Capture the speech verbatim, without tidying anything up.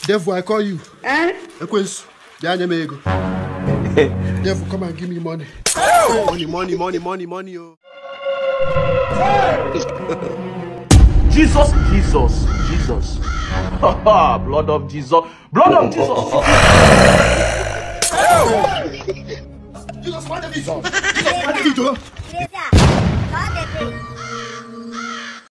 Devil, I call you. Eh? Equus, Devil, come and give me money. Money, money, money, money, money, oh. Jesus, Jesus, Jesus. Blood of Jesus. Blood of Jesus. Jesus, what the Jesus? Jesus, what the